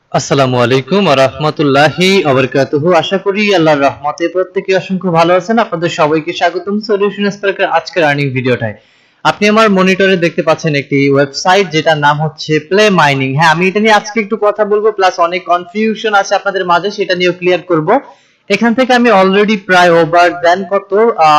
আসসালামু আলাইকুম ওয়া রাহমাতুল্লাহি ওয়া বারাকাতুহু। আশা করি আল্লাহর রহমতে প্রত্যেকে অসংখ্য ভালো আছেন। আপনাদের সবাইকে স্বাগতম সলিউশন স্পার্কের আজকের আর্নিং ভিডিওটায়। আপনি আমার মনিটরে দেখতে পাচ্ছেন একটি ওয়েবসাইট যেটার নাম হচ্ছে প্লে মাইনিং। হ্যাঁ, আমি এটা নিয়ে আজকে একটু কথা বলবো, প্লাস অনেক কনফিউশন আছে আপনাদের মাঝে, সেটা নিয়েও ক্লিয়ার করব। এখান থেকে আমি অলরেডি প্রায় ওভার দেন কত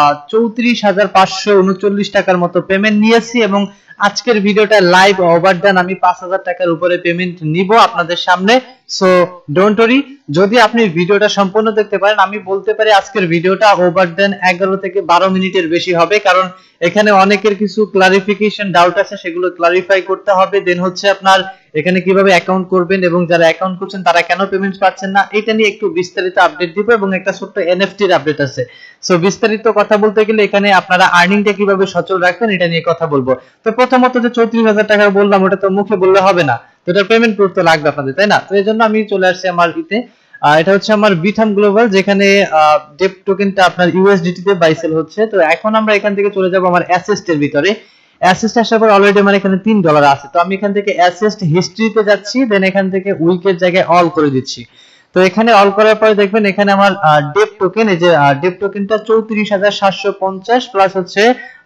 34,539 টাকার মতো পেমেন্ট নিয়েছি, এবং আজকের ভিডিওটা লাইভ ওভার দেন আমি 5,000 টাকার উপরে পেমেন্ট নিব আপনাদের সামনে। সো ডোন্ট ওরি, যদি আপনি ভিডিওটা সম্পূর্ণ দেখতে পারেন আমি বলতে পারি আজকের ভিডিওটা ওভার দেন 11 থেকে 12 মিনিটের বেশি হবে, কারণ এখানে অনেকের কিছু ক্লারিফিকেশন ডাউট আছে, সেগুলো ক্লারিফাই করতে হবে। দেন হচ্ছে আপনার এখানে কিভাবে অ্যাকাউন্ট করবেন এবং যারা অ্যাকাউন্ট করছেন তারা কেন পেমেন্ট পাচ্ছেন না, এটা নিয়ে একটু বিস্তারিত আপডেট দিব, এবং একটা ছোট্ট এনএফটি এর আপডেট আছে। সো বিস্তারিত কথা বলতে গেলে এখানে আপনারা আর্নিংটা কিভাবে সচল রাখবেন এটা নিয়ে কথা বলবো। তো প্রথমত যে 34,000 টাকা বললাম ওটা তো মুখে বললে হবে না, তো এটা পেমেন্ট করতে লাগবে আপনাদের, তাই না? তো এই জন্য আমি চলে আসছি আমার ইতে। এটা হচ্ছে আমার বিথাম গ্লোবাল, যেখানে ডেপ টোকেনটা আপনার ইউএসডিটি তে বাই সেল হচ্ছে। তো এখন আমরা এখান থেকে চলে যাব আমার অ্যাসেস্ট এর ভিতরে। অ্যাসেস্ট আসার পর অলরেডি আমার এখানে $3 আছে, তো আমি এখান থেকে অ্যাসেস্ট হিস্ট্রিতে যাচ্ছি, দেন এখান থেকে উইকের জায়গায় অল করে দিচ্ছি। তো এখানে অল করার পরে দেখবেন এখানে আমার ডেপ টোকেন, এই যে ডেপ টোকেনটা 34,750 প্লাস হচ্ছে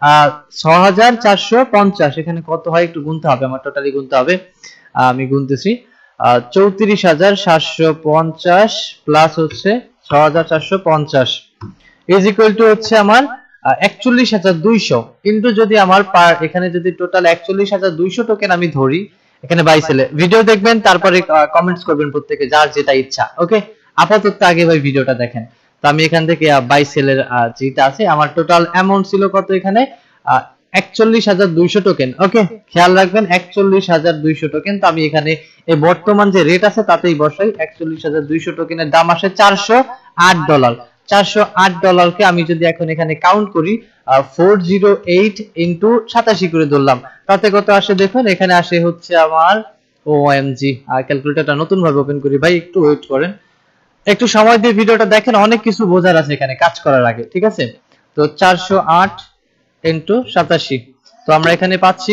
6,450। এখানে কত হয় একটু গুনতে হবে, আমার টোটালি গুনতে হবে, আমি গুনতেছি। 34,750 প্লাস হচ্ছে 6,450 ইজ ইকুয়াল টু হচ্ছে আমার 41,200। কিন্তু যদি আমার এখানে যদি টোটাল 41,200 টোকেন আমি ধরি এখানে বাই সেলে, ভিডিও দেখবেন তারপরে কমেন্টস করবেন প্রত্যেকে যার যেটা ইচ্ছা। ওকে, আপাতত আগে ভাই ভিডিওটা দেখেন। তো আমি এখান থেকে বাই সেলের যেটা আছে আমার টোটাল অ্যামাউন্ট ছিল কত এখানে 41,200 টোকেন। ওকে, খেয়াল রাখবেন 41,200 টোকেন। তো আমি এখানে এই বর্তমান যে রেট আছে তাতেই বসাই, 41,200 টোকেনের দাম আসে $408। $408কে আমি যদি এখন এখানে কাউন্ট করি 408 ইনটু 87 করে ধরলাম, তাতে কত আসে দেখুন, এখানে আসে হচ্ছে আমার ওএমজি। ক্যালকুলেটরটা নতুন ভাবে ওপেন করি, ভাই একটু ওয়েট করেন, একটু সময় দিয়ে ভিডিওটা দেখেন, অনেক কিছু বোঝার আছে এখানে কাজ করার আগে, ঠিক আছে? তো 408 ইনটু 87, তো আমরা এখানে পাচ্ছি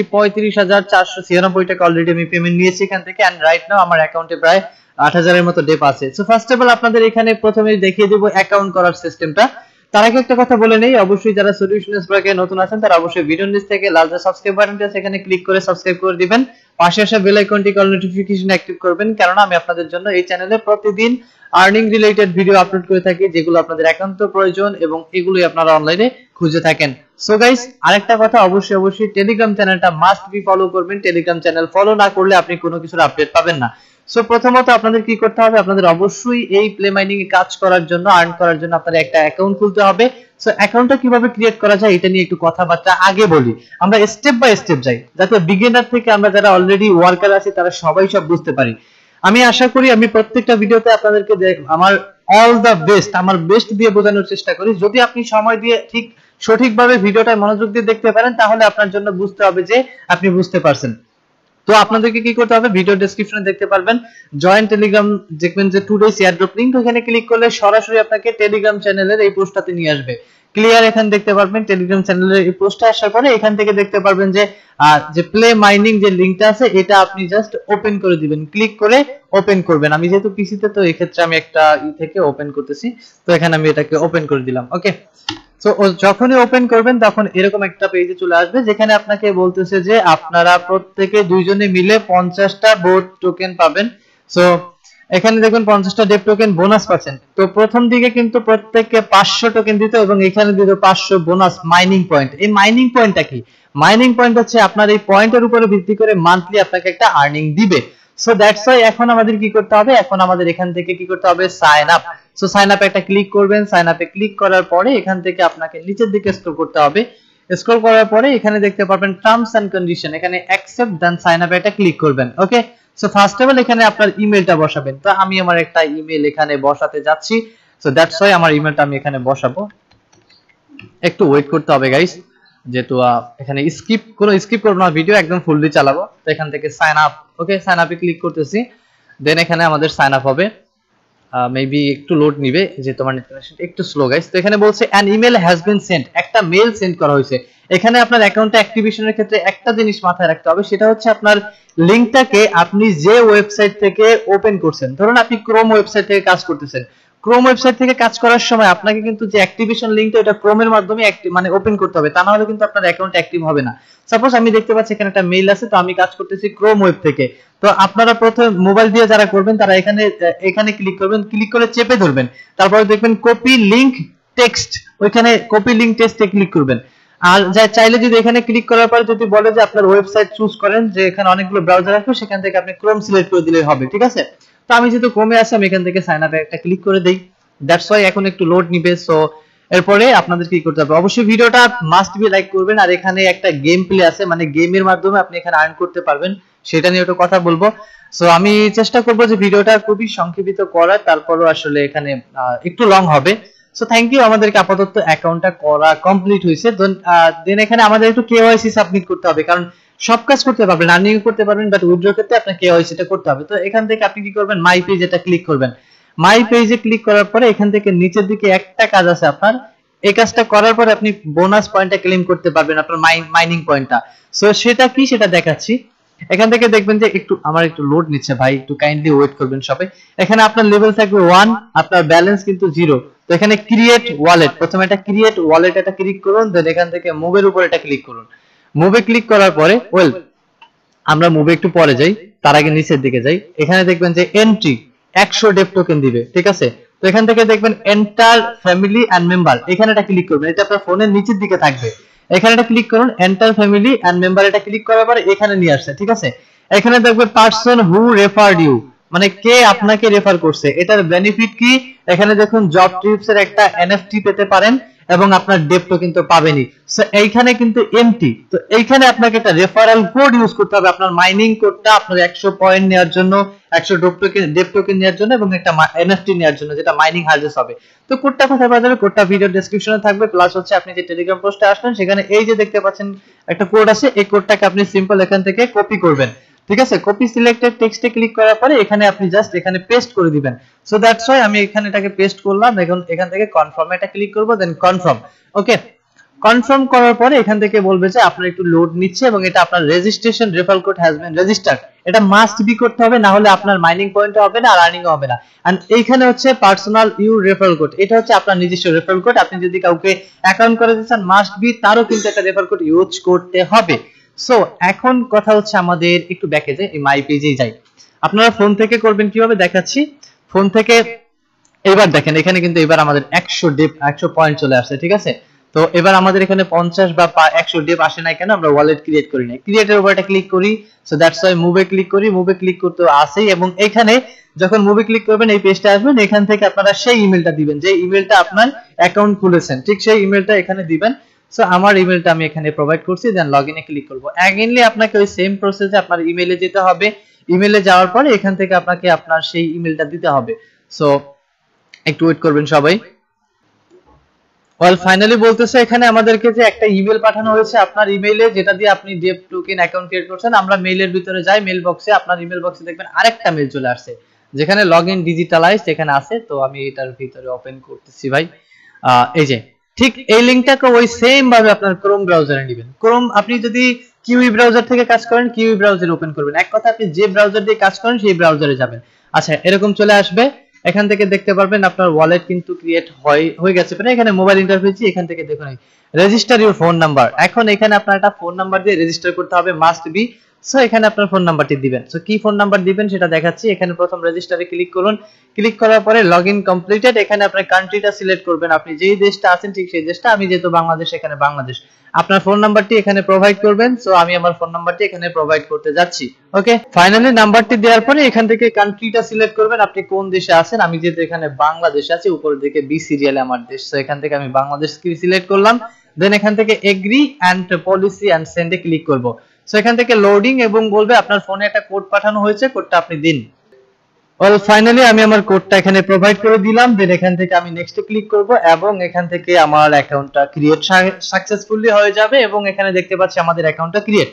35,496 টাকা অলরেডি আমি পেমেন্ট নিয়েছি এখান থেকে, এন্ড রাইট নাও আমার অ্যাকাউন্টে প্রায় 8,000 এর মতো ডেপ আছে। সো ফার্স্ট অফ অল আপনাদের এখানে প্রথমে দেখিয়ে দেব অ্যাকাউন্ট করার সিস্টেমটা। তার আগে একটা কথা বলে নেই, অবশ্যই যারা সলিউশন স্পার্কে নতুন আছেন তারা অবশ্যই ভিডিও নিচ থেকে লাল যে সাবস্ক্রাইব বাটনটি আছে এখানে ক্লিক করে সাবস্ক্রাইব করে দিবেন, পাশে আসা বেল আইকনটি অল নোটিফিকেশন অ্যাক্টিভ করবেন, কারণ আমি আপনাদের জন্য এই চ্যানেলে প্রতিদিন আর্নিং রিলেটেড ভিডিও আপলোড করে থাকি, যেগুলো আপনাদের একান্ত প্রয়োজন এবং এগুলোই আপনারা অনলাইনে খুঁজে থাকেন। সো গাইস, আরেকটা কথা, অবশ্যই টেলিগ্রাম চ্যানেলটা মাস্ট বি ফলো করবেন। টেলিগ্রাম চ্যানেল ফলো না করলে আপনি কোনো কিছুর আপডেট পাবেন না। সো প্রথমত আপনাদের কি করতে হবে, আপনাদের অবশ্যই এই প্লে মাইনিং এ কাজ করার জন্য, আর্ন করার জন্য আপনাদের একটা অ্যাকাউন্ট খুলতে হবে। সো অ্যাকাউন্টটা কিভাবে ক্রিয়েট করা যায় এটা নিয়ে একটু কথাবার্তা আগে বলি, আমরা স্টেপ বাই স্টেপ যাই, যাতে বিগিনার থেকে আমরা যারা অলরেডি ওয়ার্কার আছি তারা সবাই সব বুঝতে পারি। আমি আশা করি আমি প্রত্যেকটা ভিডিওতে আপনাদেরকে আমার অল দা বেস্ট, আমার বেস্ট দিয়ে বোঝানোর চেষ্টা করি। যদি আপনি সময় দিয়ে ঠিক সঠিকভাবে ভিডিওটা মনোযোগ দিয়ে দেখতে পারেন তাহলে আপনার জন্য বুঝতে হবে যে আপনি বুঝতে পারছেন। তো আপনাদেরকে কি করতে হবে, ভিডিও ডেসক্রিপশনে দেখতে পারবেন জয়েন টেলিগ্রাম, দেখবেন যে টুডে এয়ারড্রপ লিংক, ওখানে ক্লিক করলে সরাসরি আপনাকে টেলিগ্রাম চ্যানেলের এই পোস্টটাতে নিয়ে আসবে। ক্লিয়ার, এখানে দেখতে পারবেন টেলিগ্রাম চ্যানেলের এই পোস্টটা আসার পরে এখান থেকে দেখতে পারবেন যে যে প্লে মাইনিং যে লিংকটা আছে এটা আপনি জাস্ট ওপেন করে দিবেন, ক্লিক করে ওপেন করবেন। আমি যেহেতু পিসিতে, তো এই ক্ষেত্রে আমি একটা থেকে ওপেন করতেছি, তো এখানে আমি এটাকে ওপেন করে দিলাম। ওকে, তো যখনই ওপেন করবেন তখন এরকম একটা পেজে চলে আসবে, যেখানে আপনাকে বলতেছে যে আপনারা প্রত্যেকে দুইজনে মিলে 50টা বোট টোকেন পাবেন। সো এখানে দেখুন 50টা ডেপ টোকেন বোনাস পাচ্ছেন। তো প্রথম দিকে কিন্তু প্রত্যেককে 500 টোকেন দিতে, এবং এখানে দিতে 500 বোনাস মাইনিং পয়েন্ট। এই মাইনিং পয়েন্টটা কি? মাইনিং পয়েন্ট হচ্ছে আপনার এই পয়েন্টের উপরে ভিত্তি করে মান্থলি আপনাকে একটা আর্নিং দিবে। সো দ্যাটস ওয়াই এখন আমাদের কি করতে হবে, এখন আমাদের এখান থেকে কি করতে হবে, সাইন আপ। সো সাইন আপে একটা ক্লিক করবেন, সাইন আপে ক্লিক করার পরে এখান থেকে আপনাকে নিচের দিকে স্ক্রল করতে হবে। স্ক্রল করার পরে এখানে দেখতে পাবেন টার্মস এন্ড কন্ডিশন, এখানে অ্যাকসেপ্ট দেন সাইন আপে একটা ক্লিক করবেন। Okay, so first of all এখানে আপনার ইমেলটা বসাবেন। তো আমি আমার একটা ইমেল এখানে বসাতে যাচ্ছি। সো দ্যাটস ওয়াই আমার ইমেলটা আমি এখানে বসাবো, একটু ওয়েট করতে হবে গাইস, যেহেতু এখানে কোনো স্কিপ করব না, ভিডিও একদম ফুললি চালাবো। তো এখান থেকে সাইন আপ, ওকে সাইন আপে ক্লিক করতেছি, দেন এখানে আমাদের সাইন আপ হবে। মেবি একটু লোড নিবে যে তোমার নেট কানেকশন একটু স্লো গাইস। তো এখানে বলছে an email has been sent, একটা মেল সেন্ড করা হয়েছে। এখানে আপনার অ্যাকাউন্টটা অ্যাক্টিভেশনের ক্ষেত্রে একটা জিনিস মাথায় রাখতে হবে, সেটা হচ্ছে আপনার লিংকটাকে আপনি যে ওয়েবসাইট থেকে ওপেন করছেন, ধরুন আপনি ক্রোম ওয়েবসাইট থেকে কাজ করতেছেন, ক্রোম ওয়েবসাইট থেকে কাজ করার সময় আপনাকে কিন্তু যে অ্যাক্টিভেশন লিংকটা এটা ক্রোমের মাধ্যমে মানে ওপেন করতে হবে, তা না হলে কিন্তু আপনার অ্যাকাউন্ট অ্যাক্টিভ হবে না। সাপোজ আমি দেখতে পাচ্ছি এখানে একটা মেইল আছে, তো আমি কাজ করতেছি ক্রোম ওয়েব থেকে, তো আপনারা প্রথমে মোবাইল দিয়ে যারা করবেন তারা এখানে ক্লিক করবেন, ক্লিক করে চেপে ধরবেন, তারপরে দেখবেন কপি লিংক টেক্সট, ওইখানে কপি লিংক টেক্সটে ক্লিক করবেন। আর চাইলে যদি এখানে ক্লিক করার পর যদি বলে যে আপনার ওয়েবসাইট চুজ করেন, যে এখানে অনেকগুলো ব্রাউজার আছে সেখান থেকে আপনি ক্রোম সিলেক্ট করে দিলেই হবে, ঠিক আছে। তো আমি যেহেতু ক্রোমে আছি আমি এখান থেকে সাইন আপে একটা ক্লিক করে দেই, দ্যাটস ওয়াই এখন একটু লোড নিবে। সো এরপরে আপনাদের কি করতে হবে, অবশ্যই ভিডিওটা মাস্ট বি লাইক করবেন, আর এখানে একটা গেম প্লে আছে, মানে গেমের মাধ্যমে আপনি এখানে আর্ন করতে পারবেন, সেটা নিয়ে একটু কথা বলবো। সো আমি চেষ্টা করবো যে ভিডিওটা খুবই সংক্ষেপিত করার, তারপরও আসলে এখানে একটু লং হবে। সো থ্যাংক ইউ, আমাদেরকে আপাতত অ্যাকাউন্টটা করা কমপ্লিট হয়েছে। দেন এখানে আমাদের একটু কেওয়াইসি সাবমিট করতে হবে, কারণ সব কাজ করতে পারবেন, আর্নিং করতে পারবেন, বাট উইথড্র ক্ষেত্রে আপনার কেওয়াইসিটা করতে হবে। তো এখান থেকে আপনি কি করবেন, মাই পেজ এটা ক্লিক করবেন, মাই পেজে ক্লিক করার পরে এখান থেকে নিচের দিকে একটা কাজ আছে আপনার, এই কাজটা করার পরে আপনি বোনাস পয়েন্টটা ক্লেম করতে পারবেন, আপনার মাইনিং পয়েন্টটা। সো সেটা কি সেটা দেখাচ্ছি। এখান থেকে দেখবেন যে আমার একটু লোড নিচ্ছে ভাই, একটু কাইন্ডলি ওয়েট করবেন সবাই। এখানে আপনার লেভেল থাকবে 1, আপনার ব্যালেন্স কিন্তু 0। তো এখানে ক্রিয়েট ওয়ালেট, প্রথমে এটা ক্রিয়েট ওয়ালেট এটা ক্লিক করুন, দেন এখান থেকে মুভের উপর এটা ক্লিক করুন। মুভে ক্লিক করার পরে আমরা মুভে একটু পরে যাই, তার আগে নিচের দিকে যাই। এখানে দেখবেন যে এন্ট্রি 100 ডেপ টোকেন দিবে, ঠিক আছে। তো এখান থেকে দেখবেন এন্টার ফ্যামিলি এন্ড মেম্বার, এখানে এটা ক্লিক করবেন, এটা আপনার ফোনের নিচের দিকে থাকবে, এখানে এটা ক্লিক করুন, এন্টার ফ্যামিলি এন্ড মেম্বার এটা ক্লিক করার পরে এখানে নিয়ে আসছে, ঠিক আছে। এখানে দেখবে পারসন হু রেফারড ইউ, মানে কে আপনাকে রেফার করছে, এটার বেনিফিট কি। এখানে দেখুন জব ট্রিপস এর একটা এনএফটি পেতে পারেন এবং আপনার ডেপটো কিন্তু পাবেনই। সো এইখানে কিন্তু এমটি, তো এইখানে আপনাকে একটা রেফারেল কোড ইউজ করতে হবে আপনার মাইনিং কোডটা, আপনার 100 পয়েন্ট নেওয়ার জন্য, 100 ডেপ টোকেন নেওয়ার জন্য এবং একটা এনএফটি নেওয়ার জন্য, যেটা মাইনিং হার্জেস হবে। তো কোডটা কোথায় পাওয়া যাবে, কোডটা ভিডিও ডেসক্রিপশনে থাকবে, প্লাস হচ্ছে আপনি যে টেলিগ্রাম পোস্টে আসবেন সেখানে এই যে দেখতে পাচ্ছেন একটা কোড আছে, এই কোডটাকে আপনি সিম্পল এখান থেকে কপি করবেন, ঠিক আছে। কপি সিলেক্টেড টেক্সটে ক্লিক করার পরে এখানে আপনি জাস্ট এখানে পেস্ট করে দিবেন। সো দ্যাটস ওয়াই আমি এখানে এটাকে পেস্ট করলাম। এখন এখান থেকে কনফার্মে এটা ক্লিক করব, দেন কনফার্ম। ওকে, কনফার্ম করার পরে এখান থেকে বলবে যে আপনার একটু লোড নিচ্ছে এবং এটা আপনার registration referral code has been registered, এটা মাস্ট বি করতে হবে, না হলে আপনার মাইনিং পয়েন্ট হবে না আর আর্নিং হবে না। এন্ড এইখানে হচ্ছে পার্সোনাল ইউ রেফারেল কোড, এটা হচ্ছে আপনার নিজস্ব রেফারেল কোড, আপনি যদি কাউকে অ্যাকাউন্ট করে দিচ্ছেন মাস্ট বি তারও কিন্তু একটা রেফারেল কোড ইউজ করতে হবে। সো এখন কথা হচ্ছে আমাদের একটু ব্যাকে যাই, এই মাই পেজেই যাই। আপনারা ফোন থেকে করবেন কিভাবে দেখাচ্ছি। ফোন থেকে এবার দেখেন এখানে কিন্তু এবার আমাদের 100 পয়েন্ট চলে আসছে, ঠিক আছে। তো এবার আমাদের এখানে 50 বা 100 ডেপ আসে নাই কেন, আমরা ওয়ালেট ক্রিয়েট করি নাই, ক্রিয়েটের উপর এটা ক্লিক করি। সো দ্যাটস ওয়াই মুভে ক্লিক করি, মুভে ক্লিক করতে আসেই, এবং এখানে যখন মুভে ক্লিক করবেন এই পেজটা আসবেন, এখান থেকে আপনারা সেই ইমেলটা দিবেন যে ইমেলটা আপনার অ্যাকাউন্ট খুলেছেন, ঠিক সেই ইমেলটা এখানে দিবেন। সো আমার ইমেলটা আমি এখানে প্রোভাইড করছি, দেন লগইনে ক্লিক করব। অ্যাগেইনলি আপনাকে ওই সেম প্রসেসে আপনার ইমেলে যেতে হবে, ইমেলে যাওয়ার পরে এখান থেকে আপনাকে আপনার সেই ইমেলটা দিতে হবে। সো একটু ওয়েট করবেন সবাই। ওয়েল ফাইনালি বলতেছে এখানে আমাদেরকে যে একটা ইমেল পাঠানো হয়েছে আপনার ইমেইলে, যেটা দিয়ে আপনি ডেপ টোকেন অ্যাকাউন্ট ক্রিয়েট করছেন। আমরা মেইলের ভিতরে যাই, মেইল বক্সে, আপনার ইমেল বক্সে দেখবেন আরেকটা মেইল চলে আসছে যেখানে লগইন ডিজিটালাইজড এখানে আছে। তো আমি এটার ভিতরে ওপেন করতেছি ভাই, এই যে ঠিক এই লিংকটাকে ওই সেম ভাবে আপনার ক্রোম ব্রাউজারে নেবেন। ক্রোম আপনি যদি কিউই ব্রাউজার থেকে কাজ করেন কিউই ব্রাউজারে ওপেন করবেন, এক কথা আপনি যে ব্রাউজার দিয়ে কাজ করেন সেই ব্রাউজারে যাবেন। আচ্ছা এরকম চলে আসবে, এখান থেকে দেখতে পারবেন আপনার ওয়ালেট কিন্তু ক্রিয়েট হয়ে গেছে, মানে এখানে মোবাইল ইন্টারফেস, এখান থেকে দেখুন রেজিস্টার ইউর ফোন নাম্বার। এখন এখানে আপনার একটা ফোন নাম্বার দিয়ে রেজিস্টার করতে হবে, মাস্ট বি। সো এখানে আপনার ফোন নাম্বারটি দিবেন। সো কি ফোন নাম্বার দিবেন সেটা দেখাচ্ছি। এখানে প্রথম রেজিস্টারে ক্লিক করুন, ক্লিক করার পরে লগইন কমপ্লিটেড। এখানে আপনার কান্ট্রিটা সিলেক্ট করবেন, আপনি যেই দেশটা আছেন ঠিক সেই দেশটা। আমি যেহেতু বাংলাদেশ, এখানে বাংলাদেশ। আপনার ফোন নাম্বারটি এখানে প্রোভাইড করবেন। সো আমি আমার ফোন নাম্বারটি এখানে প্রোভাইড করতে যাচ্ছি। ওকে, ফাইনালি নাম্বারটি দেওয়ার পরে এখান থেকে কান্ট্রিটা সিলেক্ট করবেন, আপনি কোন দেশে আছেন। আমি যেহেতু এখানে বাংলাদেশে আছি, উপরের দিকে বি সিরিয়ালে আমার দেশ, সো এখান থেকে আমি বাংলাদেশ সিলেক্ট করলাম। দেন এখান থেকে এগ্রি এন্ড পলিসি এন্ড সেন্ডে ক্লিক করব। সো এখান থেকে লোডিং এবং বলবে আপনার ফোনে একটা কোড পাঠানো হয়েছে, কোডটা আপনি দিন। ওয়েল ফাইনালি আমি আমার কোডটা এখানে প্রোভাইড করে দিলাম। দেন এখান থেকে আমি নেক্সটে ক্লিক করব এবং এখান থেকে আমার অ্যাকাউন্টটা ক্রিয়েট সাকসেসফুলি হয়ে যাবে এবং এখানে দেখতে পাচ্ছি আমাদের অ্যাকাউন্টটা ক্রিয়েট।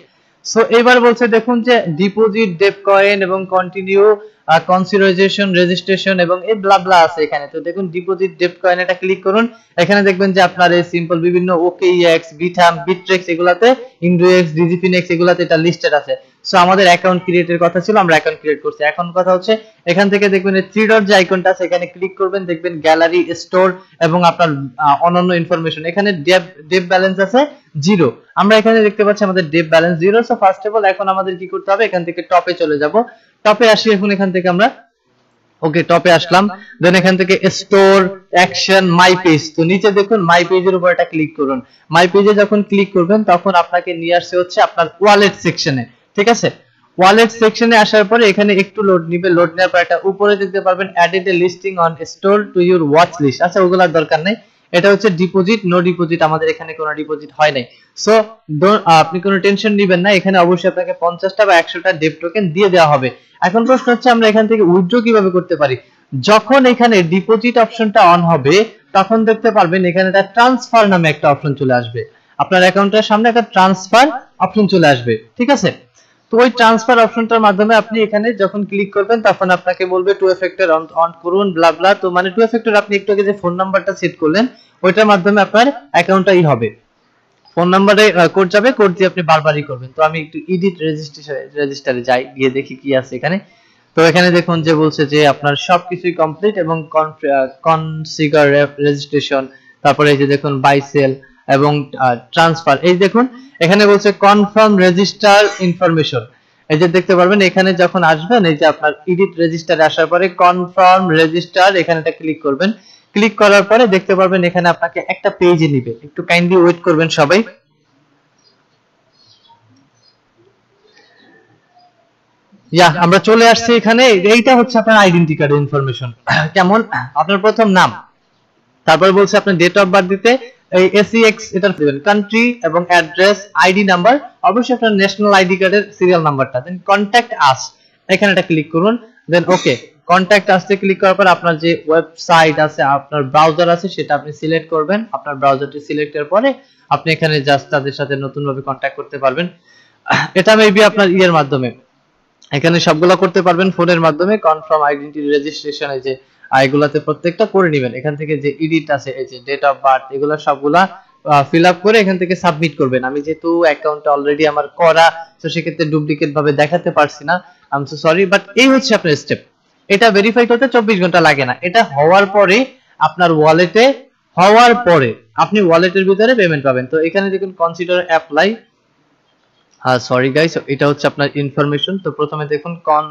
সো এবার বলছে দেখুন যে ডিপোজিট, ডেপ কয়েন এবং কন্টিনিউ, কনসিডারেশন, রেজিস্ট্রেশন এবং এই ব্লা ব্লা আছে এখানে। তো দেখুন ডিপোজিট, ডেপ কয়েন এটা ক্লিক করুন। এখানে দেখবেন যে আপনার এই সিম্পল বিভিন্ন ওকেইএক্স, বিটাম, বিট্রেক্স এগুলাতে, ইন্ডোএক্স, ডিজিফিনেক্স এগুলাতে এটা লিস্টেড আছে। সো আমাদের অ্যাকাউন্ট ক্রিয়েটের কথা ছিল, আমরা অ্যাকাউন্ট ক্রিয়েট করছি। এখন কথা হচ্ছে এখান থেকে দেখবেন এই থ্রি ডট যে আইকনটা আছে এখানে ক্লিক করবেন, দেখবেন গ্যালারি, স্টোর এবং আপনার অন্যান্য ইনফরমেশন। এখানে ডেপ ব্যালেন্স আছে 0। আমরা এখানে দেখতে পাচ্ছি আমাদের DEP balance 0। So first of all এখন আমাদের কি করতে হবে, এখান থেকে টপে চলে যাব। টপে আসি, এখন এখান থেকে আমরা ওকে টপে আসলাম। দেন এখান থেকে স্টোর, অ্যাকশন, মাই পেজ। তো নিচে দেখুন মাই পেজের উপর এটা ক্লিক করুন। মাই পেজে যখন ক্লিক করবেন তখন আপনাকে নিয়ে আসছে হচ্ছে আপনার ওয়ালেট সেকশনে, ঠিক আছে। ওয়ালেট সেকশনে আসার পরে এখানে একটু লোড নিবে, লোড নেওয়ার পর একটা উপরে দেখতে পারবেন added a listing on store to your watch list. আচ্ছা ওগুলোর দরকার নেই, এটা হচ্ছে ডিপোজিট, নো ডিপোজিট, আমাদের এখানে কোনো ডিপোজিট হয় নাই। সো আপনি কোনো টেনশন নেবেন না, এখানে অবশ্যই আপনাকে 50টা বা 100টা ডেপ টোকেন দিয়ে দেওয়া হবে। এখন প্রশ্ন হচ্ছে আমরা এখান থেকে উইথড্র কিভাবে করতে পারি। যখন এখানে ডিপোজিট অপশনটা অন হবে তখন দেখতে পারবেন এখানে একটা ট্রান্সফার নামে একটা অপশন চলে আসবে, আপনার অ্যাকাউন্টের সামনে একটা ট্রান্সফার অপশন চলে আসবে, ঠিক আছে। তো ওই ট্রান্সফার অপশনটার মাধ্যমে আপনি এখানে যখন ক্লিক করবেন তখন আপনাকে বলবে টু ফ্যাক্টর অন করুন ব্লা ব্লা। তো মানে টু ফ্যাক্টর আপনি একটু আগে যে ফোন নাম্বারটা সেট করলেন ওইটার মাধ্যমে আপনার অ্যাকাউন্টটাই হবে। ফোন নাম্বারে কোড যাবে, কোড দিয়ে আপনি বারবারই করবেন। তো আমি একটু এডিট রেজিস্টারে যাই, গিয়ে দেখি কি আছে এখানে। তো এখানে দেখুন যে বলছে যে আপনার সবকিছুই কমপ্লিট এবং কনফিগার রেজিস্ট্রেশন, তারপরে এই যে দেখুন বাই সেল এবং ট্রান্সফার। এই দেখুন এখানে বলছে কনফার্ম রেজিস্টার ইনফরমেশন। এই যে দেখতে পারবেন এখানে যখন আসবেন এই যে আপনার এডিট রেজিস্টারে আসার পরে কনফার্ম রেজিস্টার এখানেটা ক্লিক করবেন। ক্লিক করার পরে দেখতে পারবেন এখানে আপনাকে একটা পেজে নিবে, একটু কাইন্ডলি ওয়েট করবেন সবাই। আমরা চলে আসছি এখানে। এইটা হচ্ছে আপনার আইডেন্টি কার্ডের ইনফরমেশন। কেমন, আপনার প্রথম নাম, তারপর বলছে আপনার ডেট অফ বার্থ দিতে, এই এসইএক্স এটা দিবেন, কান্ট্রি এবং অ্যাড্রেস, আইডি নাম্বার, অবশ্যই আপনার ন্যাশনাল আইডি কার্ডের সিরিয়াল নাম্বারটা। দেন কন্ট্যাক্ট আস এখানে এটা ক্লিক করুন। দেন ওকে কন্ট্যাক্ট আসতে ক্লিক করার পর আপনার যে ওয়েবসাইট আছে, আপনার ব্রাউজার আছে সেটা আপনি সিলেক্ট করবেন। আপনার ব্রাউজারটি সিলেক্টের পরে আপনি এখানে জাস্ট তাদের সাথে নতুনভাবে কন্ট্যাক্ট করতে পারবেন। এটা মেবি আপনার ইয়ের মাধ্যমে এখানে সবগুলো করতে পারবেন ফোনের মাধ্যমে। কনফার্ম আইডেন্টি রেজিস্ট্রেশন এই যে এগুলাতে প্রত্যেকটা করে নেবেন। এখান থেকে যে এডিট আছে এই যে ডেট অফ বার্থ এগুলো সবগুলা ফিল আপ করে এখান থেকে সাবমিট করবেন। আমি যেহেতু অ্যাকাউন্টটা অলরেডি আমার করা, তো সেক্ষেত্রে ডুপ্লিকেট ভাবে দেখাতে পারছি না, I am so sorry. But এই হচ্ছে আপনার স্টেপ। এটা ভেরিফাই করতে 24 ঘন্টা লাগে না। এটা হওয়ার পরে আপনার ওয়ালেটে হওয়ার পরে আপনি ওয়ালেটের ভিতরে পেমেন্ট পাবেন। তো এখানে দেখুন কনসিডার অ্যাপ্লাই, সরি গাইস, এটা হচ্ছে আপনার ইনফরমেশন। তো প্রথমে দেখুন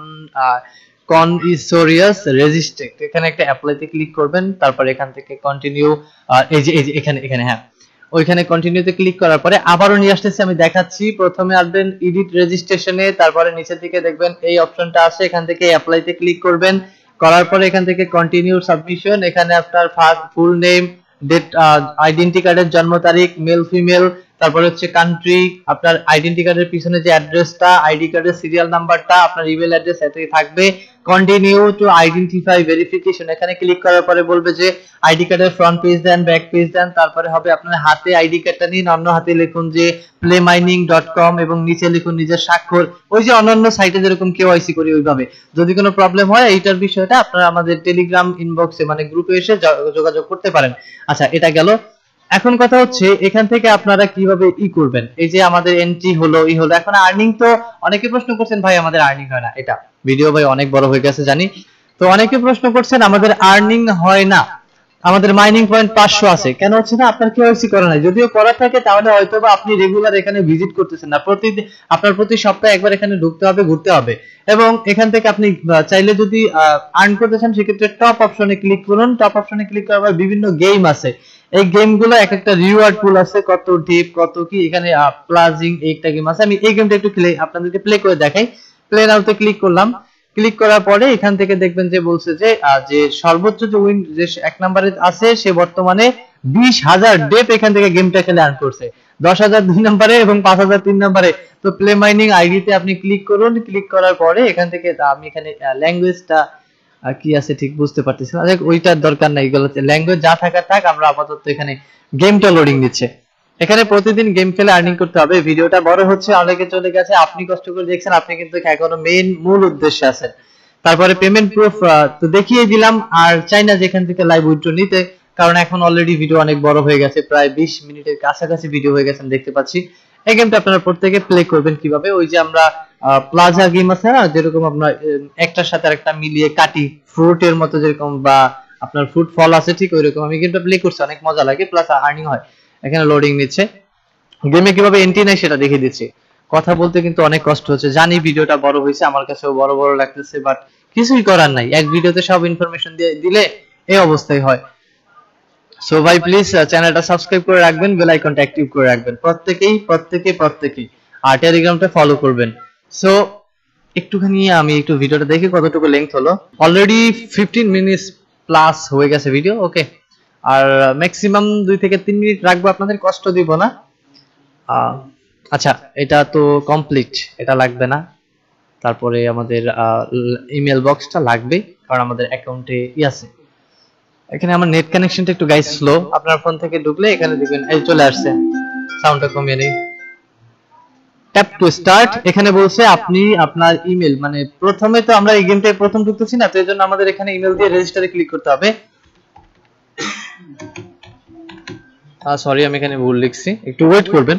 কনসোরিয়াস রেজিস্ট্রেট, এখানে একটা অ্যাপ্লাইতে ক্লিক করবেন। তারপর এখান থেকে কন্টিনিউ, এই যে এখানে হ্যাঁ ওইখানে কন্টিনিউতে ক্লিক করার পরে আবারও নিয়ে আসতেছি, আমি দেখাচ্ছি। প্রথমে আসবেন এডিট রেজিস্ট্রেশনে, তারপরে নিচের দিকে দেখবেন এই অপশনটা আছে, এখান থেকে অ্যাপ্লাইতে ক্লিক করবেন। করার পরে এখান থেকে কন্টিনিউ সাবমিশন, এখানে আপনার ফুল নেম, ডেট, আইডেন্টি কার্ডের জন্ম তারিখ, মেল ফিমেল, তারপর হচ্ছে কান্ট্রি, আপনার আইডেন্টি কার্ডের পিছনে যে অ্যাড্রেসটা, আইডি কার্ডের সিরিয়াল নাম্বারটা, আপনার ইমেল অ্যাড্রেস এটাই থাকবে। কন্টিনিউ টু আইডেন্টিফাই ভেরিফিকেশন, এখানে ক্লিক করার পরে বলবে যে আইডি কার্ডের ফ্রন্ট পেজ দেন, ব্যাক পেজ দেন। তারপরে হবে আপনার হাতে আইডি কার্ডটা নিন, অন্য হাতে লিখুন যে playmining.com এবং নিচে লিখুন নিজের স্বাক্ষর, ওই যে অন্যান্য সাইটে যেরকম কেওয়াইসি করি ওইভাবে। যদি কোনো প্রবলেম হয় এইটার বিষয়টা আপনারা আমাদের টেলিগ্রাম ইনবক্সে মানে গ্রুপে এসে যোগাযোগ করতে পারেন। আচ্ছা এটা গেল। এখন কথা হচ্ছে এখান থেকে আপনারা কিভাবে করবেন। এই যে আমাদের এন্ট্রি হলো এখন আর্নিং, তো অনেকে প্রশ্ন করছেন ভাই আমাদের আর্নিং হয় না। এটা ভিডিও ভাই অনেক বড় হয়ে গেছে জানি, তো অনেকে প্রশ্ন করছেন আমাদের আর্নিং হয় না, আমাদের মাইনিং পয়েন্ট 500 আছে কেন হচ্ছে না। আপনার কেওয়াইসি করা নাই, যদিও করা থাকে তাহলে হয়তোবা আপনি রেগুলার এখানে ভিজিট করতেছেন না। আপনার প্রতি সপ্তাহে একবার এখানে ঢুকতে হবে, ঘুরতে হবে। এবং এখান থেকে আপনি চাইলে যদি আর্ন করতে চান সেক্ষেত্রে টপ অপশনে ক্লিক করুন। টপ অপশনে ক্লিক করার পর বিভিন্ন গেম আছে, এই গেমগুলো এক একটা রিওয়ার্ড পুল আছে, কত ডিপ কত কি, এখানে প্লাজিং একটা গেম আছে। আমি এই গেমটা একটু আপনাদেরকে প্লে করে দেখাই। প্লে নাওতে ক্লিক করলাম। ক্লিক করার পরে এখান থেকে দেখবেন যে বলছে যে সর্বোচ্চ যে উইন যে 1 নম্বরে আছে সে বর্তমানে 20,000 ডেপ এখান থেকে গেমটা খেলে আর্ন করছে, 10,000 2 নম্বরে এবং 5,000 3 নম্বরে। তো প্লে মাইনিং আইডিতে আপনি ক্লিক করুন। ক্লিক করার পরে এখান থেকে আমি এখানে ল্যাঙ্গুয়েজটা কি আছে ঠিক বুঝতে পারতেছি না, ওইটার দরকার নাই, এগুলোতে ল্যাঙ্গুয়েজ যা থাকার থাক। আমরা আপাতত এখানে গেমটা লোডিং দিচ্ছে। এখানে প্রতিদিন গেম খেলে আর্নিং করতে হবে। ভিডিওটা বড় হচ্ছে, অনেকে চলে গেছে, আপনি কষ্ট করে দেখছেন, আপনি কিন্তু এখনো মেইন মূল উদ্দেশ্যে আছেন। তারপরে পেমেন্ট প্রুফ তো দেখিয়ে দিলাম, আর চাই না যেখান থেকে লাইভ উইথড্র নিতে, কারণ এখন অলরেডি ভিডিও অনেক বড় হয়ে গেছে, প্রায় 20 মিনিটের কাছাকাছি ভিডিও হয়ে গেছে দেখতে পাচ্ছি। এই গেমটা আপনারা প্রত্যেকে প্লে করবেন কিভাবে, ওই যে আমরা প্লাজা গেম আছে না, যেরকম আপনার একটার সাথে আরেকটা মিলিয়ে কাটি ফ্রুটের মতো, যেরকম বা আপনার ফ্রুট ফল আছে, ঠিক ওইরকম আমি গেমটা প্লে করছি, অনেক মজা লাগে, প্লাস আর্নিং হয়। এখানে লোডিং নিচ্ছে, গেমে কিভাবে এন্ট্রি নেয় সেটা দেখিয়ে দিচ্ছি। কথা বলতে কিন্তু অনেক কষ্ট হচ্ছে, জানি ভিডিওটা বড় হয়েছে, আমার কাছেও বড় বড় লাগতেছে, বাট কিছুই করার নাই, এক ভিডিওতে সব ইনফরমেশন দিয়ে দিলে এই অবস্থায় হয়। সো ভাই প্লিজ চ্যানেলটা সাবস্ক্রাইব করে রাখবেন, বেল আইকনটা অ্যাক্টিভ করে রাখবেন প্রত্যেকেই, আর টেলিগ্রামটা ফলো করবেন। সো একটুখানি আমি একটু ভিডিওটা দেখি কতটুকু লেংথ হলো। অলরেডি 15 মিনিটস প্লাস হয়ে গেছে ভিডিও। ওকে, আর ম্যাক্সিমাম 2 থেকে 3 মিনিট রাখবো, আপনাদের কষ্ট দিব না। আচ্ছা, এটা তো কমপ্লিট, এটা লাগবে না। তারপরে আমাদের ইমেল বক্সটা লাগবে, কারণ আমাদের অ্যাকাউন্টে আছে। এখানে আমার নেট কানেকশনটা একটু গাইস স্লো, আপনার ফোন থেকে ঢুকলে এখানে দেখবেন এই চলে আসছে, সাউন্ডটা কমিয়ে নেই। ট্যাপ টু স্টার্ট, এখানে বলছে আপনি আপনার ইমেল, মানে প্রথমে তো আমরা এই গেমটায় প্রথম ঢুকতেছি না, তো এর জন্য আমাদের এখানে ইমেল দিয়ে রেজিস্টারে ক্লিক করতে হবে। সরি, আমি এখানে ভুল লিখছি, একটু ওয়েট করবেন।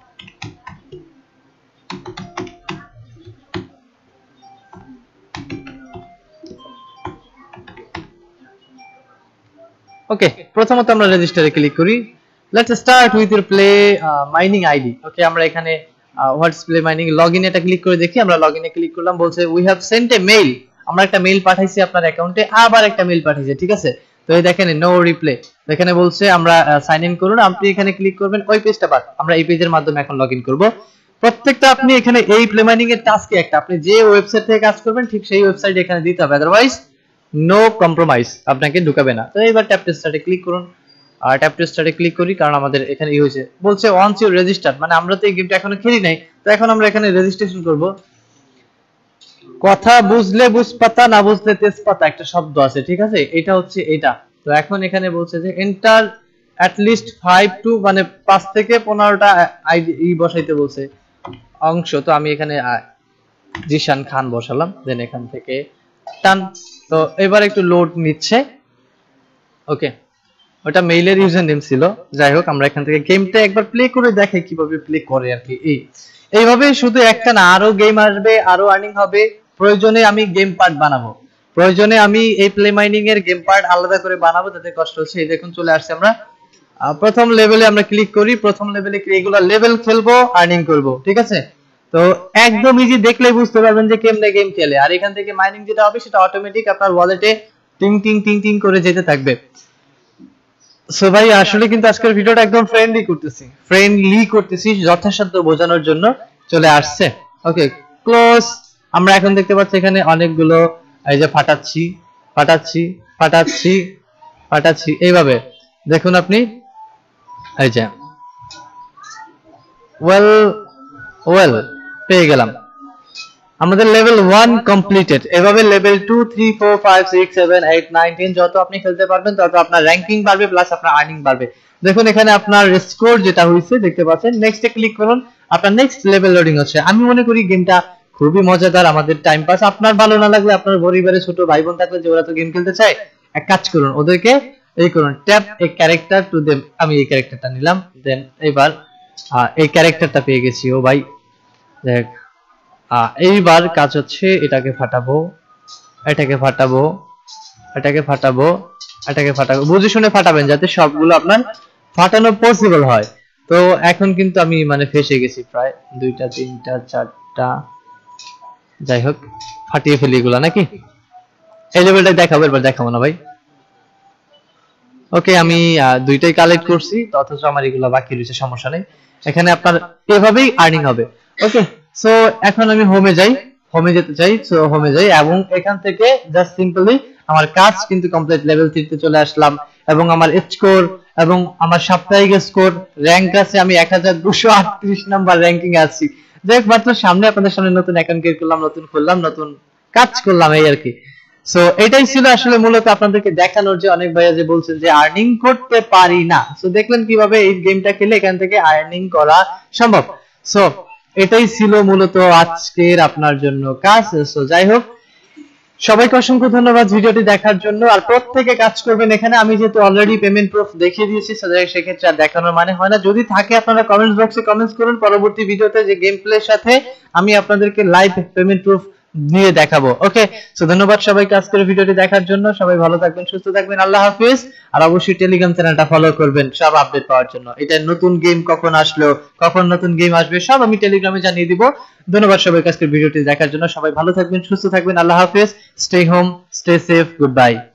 ওকে, প্রথমত আমরা রেজিস্টারে ক্লিক করি। Let's start with your play mining ID. Okay, আমরা এখানে হোয়াটস প্লে মাইনিং লগইন এটা ক্লিক করে দেখি। আমরা লগইনে ক্লিক করলাম, বলছে we have sent a mail, আমরা একটা মেইল পাঠাইছি আপনার অ্যাকাউন্টে, আবার একটা মেইল পাঠিয়েছে, ঠিক আছে। তো এই দেখেন নো রিপ্লাই, এখানে বলছে আমরা সাইন ইন করুন, আপনি এখানে ক্লিক করবেন, ওই পেজটা বাদ, আমরা এই পেজের মাধ্যমে এখন লগইন করব। প্রত্যেকটা আপনি এখানে এই প্লে মাইনিং এর টাস্কে একটা, আপনি যে ওয়েবসাইট থেকে কাজ করবেন ঠিক সেই ওয়েবসাইট এখানে দিতে হবে, আদারওয়াইজ নো কম্প্রোমাইজ, আপনাকে ঢুকাবে না। তো এবার ট্যাপ টু স্টার্টে ক্লিক করুন, আর ট্যাপ টু স্টার্টে ক্লিক করি, কারণ আমাদের এখানে এই হয়েছে, বলছে ওয়ান্স ইউ রেজিস্টার, মানে আমরা তো এই গেমটা এখনো খেলি নাই, তো এখন আমরা এখানে রেজিস্ট্রেশন করব। কথা বুঝলে বুঝপাতা, না বুঝলে তেজপাতা একটা শব্দ আছে, ঠিক আছে, এটা হচ্ছে এটা। তো এখন এখানে বলছে যে এন্টার অ্যাট লিস্ট 5 টু, মানে 5 থেকে 15টা আইডি বসাইতে বলছে অংশ। তো আমি এখানে জিশান খান বসালাম, দেন এখান থেকে টান। তো এবার একটু লোড নিচ্ছে। ওকে, ওটা মেইলের ইউজার নেম ছিল, যাই হোক আমরা এখান থেকে গেমটা একবার প্লে করে দেখাই কিভাবে প্লে করে আর কি। এইভাবে শুধু একটা না, আরো গেম আসবে, আরো আর্নিং হবে। প্রয়োজনে আমি গেম পার্ট বানাবো, প্রয়োজনে আমি এই প্লে মাইনিং এর গেম পার্ট আলাদা করে বানাবো, তাতে কষ্ট হচ্ছে। এই দেখুন চলে আসছে, আমরা প্রথম লেভেলে আমরা ক্লিক করি, প্রথম লেভেলে এগুলো লেভেল খেলবো, আর্নিং করব, ঠিক আছে। তো একদম ইজি, দেখলেই বুঝতে পারবেন যে কেমনে গেম খেলে। আর এখান থেকে মাইনিং যেটা হবে সেটা অটোমেটিক আপনার ওয়ালেটে টিং টিং টিং টিং করে যেতে থাকবে। সো ভাই আসলে কিন্তু আজকের ভিডিওটা একদম ফ্রেন্ডলি করতেছি যথাসাধ্য বোঝানোর জন্য চলে আসছে। Okay, close. আমরা এখন দেখতে পাচ্ছি এখানে অনেকগুলো এই যে ফাটাচ্ছি এইভাবে দেখুন আপনি, এই যে ওয়েল পেয়ে গেলাম, আমাদের লেভেল 1 কমপ্লিটেড। এভাবে লেভেল 2 3 4 5 6 7 8 9 10 যত আপনি খেলতে পারবেন তত আপনার র‍্যাঙ্কিং বাড়বে, প্লাস আপনার আর্নিং বাড়বে। দেখুন এখানে আপনার স্কোর যেটা হইছে দেখতে পাচ্ছেন। নেক্সটে ক্লিক করুন, আপনার নেক্সট লেভেল লোডিং হচ্ছে। আমি মনে করি গেমটা খুবই মজাদার, আমাদের টাইম পাস। আপনার ভালো না লাগলে আপনার পরিবারে ছোট ভাই বোন থাকলে যে ওরা তো গেম খেলতে চায়, এক কাজ করুন, ওদেরকে এই করুন, tap a character to them. আমি এই ক্যারেক্টারটা নিলাম, দেন এবার এই ক্যারেক্টারটা পেয়ে গেছি। ও ভাই দেখ, এইবার কাজ হচ্ছে এটাকে ফাটাবো, এটাকে ফাটাবো, বুঝে শুনে ফাটাবেন যাতে সবগুলো আপনার ফাটানো পসিবল হয়। তো এখন কিন্তু আমি মানে ফেসে গেছি, প্রায় 2টা 3টা 4টা, যাই হোক ফাটিয়ে ফেলি এগুলা নাকি। এই লেভেলটা দেখাবো, এবার দেখাবো না ভাই। ওকে, আমি 2টাই কালেক্ট করছি, অথচ আমার এগুলো বাকি রয়েছে, সমস্যা নেই। এখানে আপনার এভাবেই আর্নিং হবে। ওকে, সো এখন আমি হোমে যেতে চাই, সো হোমে যাই, এবং এখান থেকে জাস্ট সিম্পলি আমার কাজ কিন্তু কমপ্লিট, লেভেল 3 তে চলে আসলাম, এবং আমার স্কোর এবং আমার সাপ্তাহিক স্কোর র‍্যাঙ্ক আছে, আমি 1238 নাম্বার র‍্যাঙ্কিং এ আছি। যাই হোক, মাত্র সামনে আপনাদের সামনে নতুন অ্যাকাউন্ট ক্রিয়েট করলাম, নতুন খুললাম, নতুন কাজ করলাম, এই আর কি। সো এটাই ছিল আসলে মূলত আপনাদেরকে দেখানোর, যে অনেক ভাইয়া যে বলছেন যে আর্নিং করতে পারি না। সো দেখলেন কিভাবে এই গেমটা খেলে এখান থেকে আর্নিং করা সম্ভব। সো এটাই ছিল মূলত আজকের আপনার জন্য কাজ। সো যাই হোক, সবাইকে অসংখ্য ধন্যবাদ ভিডিওটি দেখার জন্য। আর প্রত্যেকে কাজ করবেন এখানে, আমি যেহেতু অলরেডি পেমেন্ট প্রুফ দেখিয়ে দিয়েছি, সেক্ষেত্রে আর দেখানোর মানে হয় না। যদি থাকে আপনারা কমেন্টস বক্সে কমেন্টস করুন, পরবর্তী ভিডিওতে যে গেম প্লের সাথে আমি আপনাদেরকে লাইভ পেমেন্ট প্রুফ নিয়ে দেখাবো। ওকে, সো ধন্যবাদ সবাইকে আজকের ভিডিওটি দেখার জন্য। সবাই ভালো থাকবেন, সুস্থ থাকবেন, আল্লাহ হাফেজ। আর অবশ্যই টেলিগ্রাম চ্যানেলটা ফলো করবেন সব আপডেট পাওয়ার জন্য। এটা নতুন গেম কখন আসলো, কখন নতুন গেম আসবে, সব আমি টেলিগ্রামে জানিয়ে দিব। ধন্যবাদ সবাইকে আজকের ভিডিওটি দেখার জন্য। সবাই ভালো থাকবেন, সুস্থ থাকবেন, আল্লাহ হাফেজ। Stay home, stay safe, good by.